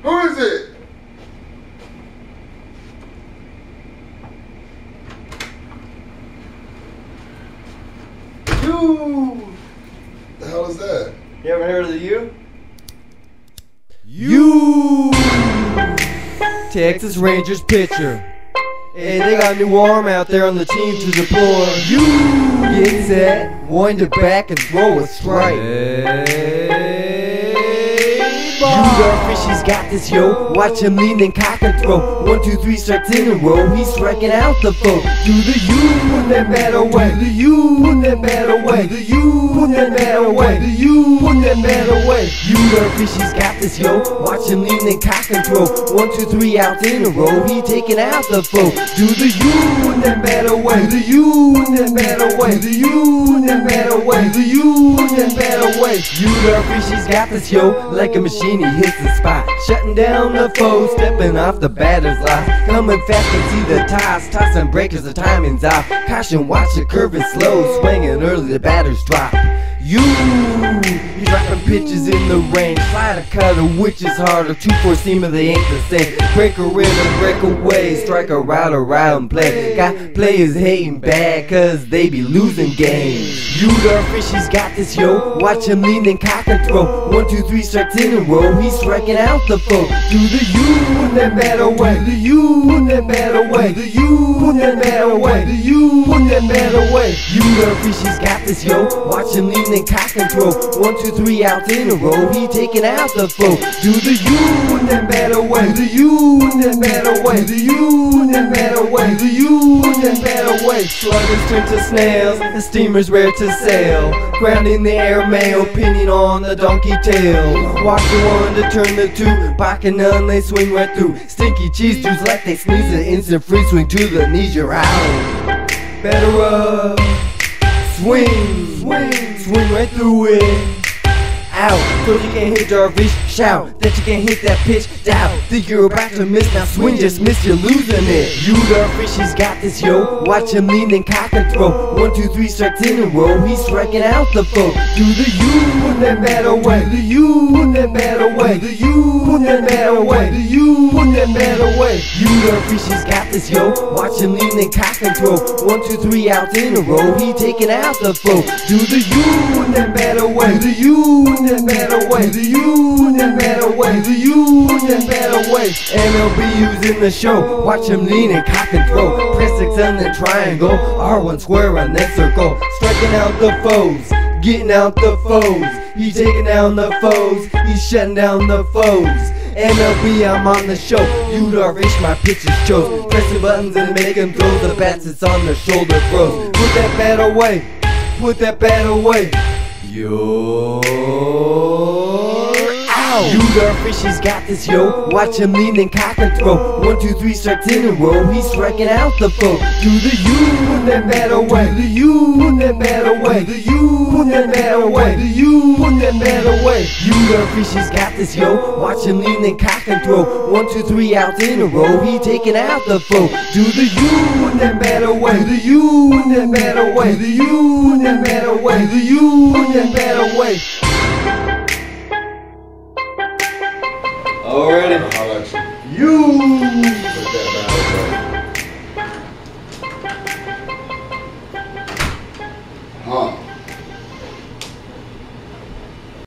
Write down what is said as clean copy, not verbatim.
Who is it? You. The hell is that? You ever heard of the U? You Texas Rangers pitcher. Hey, they got a new arm out there on the team to deploy. You get set, wind it back and throw a strike. You Darvish, he's got this, yo. Watch him lean and cock and throw. 1, 2, 3 strikes in a row. He's striking out the foe. Do the U, put that bat away. The U, put that bat away. The U, put that bat away. The U, put that bat away. You Darvish, he's got this, yo. Watch him lean and cock and throw. 1, 2, 3 outs in a row. He taking out the foe. Do the U, put that bat away. The U, put that bat away. The U, put that bat away. The U, put that bat away. You Darvish, he's got this, yo. Like a machine. He hits the spot, shutting down the foe, stepping off the batter's line. Coming fast and see the toss, tossing breakers, the timing's off. Caution, watch the curve is slow, swinging early, the batters drop. You dropping pitches in the rain, slider cutter, which is harder. 2-4 seamer, they ain't the same. Breaker in and break away, striker out or out and play. Got players hating bad, cause they be losing games. You Darvish, he's got this, yo. Watch him lean and cock and throw. 1, 2, 3 strikes in a row. He's striking out the foe. Do the U, put that bat away. The U, put that bat away. The U, put that bat away. The U, put that bat away. You Darvish, he's got this, yo. Watch him lean and cock and throw. 1, 2, 3 outs in a row. He taking out the foe. Do the U, put that bat away. The U, put that bat away. The U, put that bat away. The U, put that bat away. Sluggers turn to snails, and steamers rare to sail. Ground in the air, mail, pinning on the donkey tail. Walk the 1 to turn the 2, pocket none, they swing right through. Stinky cheese juice like they sneeze, an instant free swing to the knees, you're out. Better up, swing right through it. Out, so you can't hit Darvish, shout that you can't hit that pitch, doubt. Think you're about to miss, now swing, just miss, you're losing it. You Darvish, he's got this, yo. Watch him lean and cock and throw. 1, 2, 3 strikes in a row, he's striking out the foe. Do the U, put that bat away. The U, put that bat away. The U, put that bat away. The U, put that bat away. You Darvish, he's got this, yo. Watch him lean and cock and throw. 1, 2, 3 outs in a row, he taking out the foe. Do the U, put that bat away. The U, put that bat away. The U, put that bat away. The U, put that bat away. MLBU's in the show. Watch him lean and cock and throw. Press X on the triangle, R1 square on that circle. Striking out the foes, getting out the foes. He's taking down the foes, he's shutting down the foes. MLB, I'm on the show. You Darvish, my pitches chose. Pressing buttons and making throws. The bats it's on the shoulder throws. Put that bat away, put that bat away. You're out. You Darvish, he's got this, yo. Watch him lean and cock and throw. 1, 2, 3 strikes in a row. He's striking out the foe. Do the U, put that bat away. The U, put that bat away. The U, put that bat away. The U, put that bat away. You Darvish, he's got this, yo. Watch him lean and cock and throw. 1, 2, 3 outs in a row. He taking out the foe. Do the U, put that bat away. The U, put that bat away. The U, put that bat away. The U, put that bat away. Already. I'll let you. You. Put that back.